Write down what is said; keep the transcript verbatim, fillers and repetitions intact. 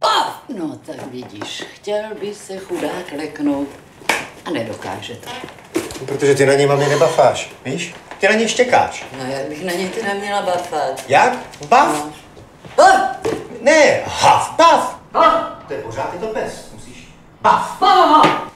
No tak vidíš, chtěl by se chudák leknout a nedokáže to. No, protože ty na něj mě nebafáš, víš? Ty na něj štěkáš. No jak bych na něj teda měla bafat? Jak? Baf? No. Baf! Ne, haf, baf. Baf! To je pořád, je to pes, musíš baf. Baf!